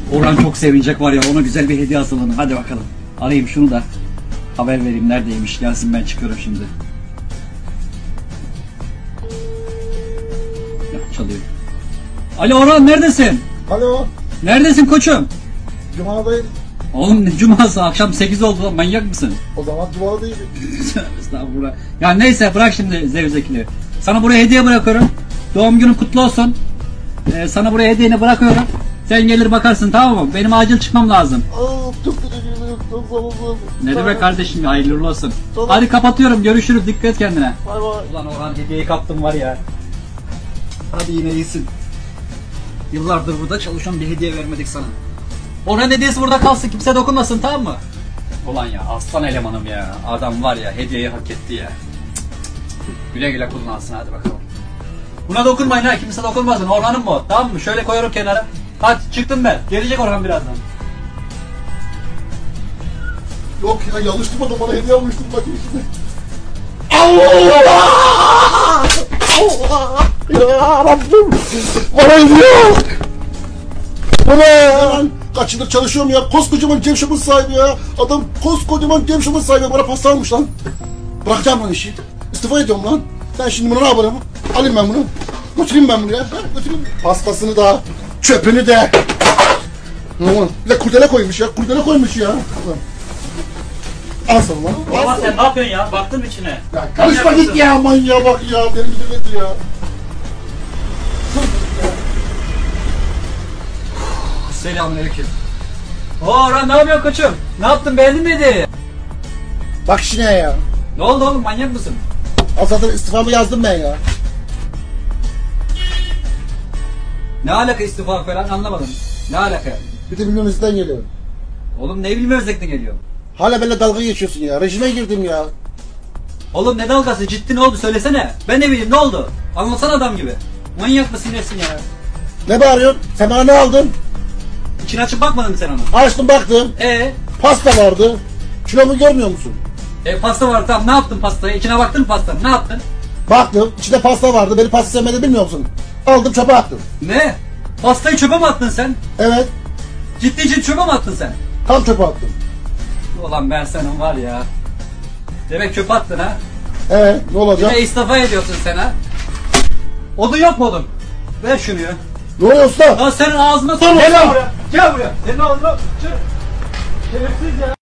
Orhan çok sevinecek var ya, ona güzel bir hediye hazırlanın. Hadi bakalım. Arayayım şunu da haber vereyim neredeymiş, gelsin, ben çıkıyorum şimdi. Ya, çalıyor. Alo Orhan, neredesin? Alo, Neredesin koçum? Cuma'dayım. Oğlum ne cuması, akşam 8 oldu lan, manyak mısın? O zaman Cuma'dayım. Estağfurullah. Ya neyse, bırak şimdi zevzekliği. Sana buraya hediye bırakıyorum. Doğum günün kutlu olsun. Sana buraya hediyeni bırakıyorum. Sen gelir bakarsın, tamam mı? Benim acil çıkmam lazım. Çok teşekkür ederim. Çok sağ olun. Ne demek kardeşim ya, hayırlı uğurlu olsun. Tamam. Hadi kapatıyorum, görüşürüz, dikkat et kendine. Bay bay. Ulan Orhan, hediyeyi kaptım var ya. Hadi yine iyisin. Yıllardır burada çalışan, bir hediye vermedik sana. Orhan hediyesi burada kalsın, kimse dokunmasın, tamam mı? Ulan ya, aslan elemanım ya. Adam var ya, hediyeyi hak etti ya. Güle güle kullansın, hadi bakalım. Buna dokunmayın ha, kimse dokunmasın. Orhan'ım bu, tamam mı? Şöyle koyuyorum kenara. Hadi çıktım ben. Gelecek Orhan birazdan. Yok ya, yanlış tutmadım, bana hediye almıştım, bakayım şimdi. Allah! Allah! Ya Rabbim! Bana hediye! Bu ne? Ben kaç yıldır çalışıyorum ya, koskocaman Cemşap'ın sahibi ya. Adam koskocaman Cemşap'ın sahibi, bana pasta almış lan. Bırakacağım lan işi. İstifa ediyorum lan. Ben şimdi bunu ne yaparım? Alayım ben bunu. Götüreyim ben bunu ya. Götüreyim. Pastasını da, çöpünü de. Bir de kurdele koymuş ya. Kurdele koymuş ya. Al sana lan. Baba sen ne yapıyorsun ya? Baktın mı içine? Ya karışma git ya, aman ya, bak ya. Beni bitirmedi ya. Selamünaleyküm. Orhan, ne yapıyorsun koçum? Ne yaptın, beğendin mi hediyeyi? Bak işine ya. Ne oldu oğlum, manyak mısın? Al zaten istifamı yazdım ben ya. Ne alaka istifa falan, anlamadım. Ne alaka? Bir de bilmem sizden geliyor. Oğlum ne bileyim, özlekten geliyor. Hala benimle dalga geçiyorsun ya. Rejime girdim ya. Oğlum ne dalgası, ciddi ne oldu söylesene. Ben ne bileyim, ne oldu? Anlatsana adam gibi. Manyak mısın nesin ya? Ne bağırıyorsun? Sen bana ne aldın? İçini açıp bakmadın mı sen onu? Açtım baktım. Pasta vardı. Kilomu görmüyor musun? Pasta var, tamam, ne yaptın pastayı? İçine baktın mı pastanın, ne yaptın? Baktım. İçinde pasta vardı. Beni pasta sevmediğini bilmiyor musun? Aldım çöpe attım. Ne? Pastayı çöpe mi attın sen? Evet. Ciddi çöpe mi attın sen? Tam çöpe attım. Ulan ben senin var ya. Demek çöpe attın ha? Evet. Ne Bir olacak? de istifa ediyorsun sen ha? Odun yok mu odun? Ver şunu ya. Ne oluyor usta? Lan senin ağzına Tamam, Gel tamam. buraya. Gel buraya. Senin ağzına. Şerefsiz ya.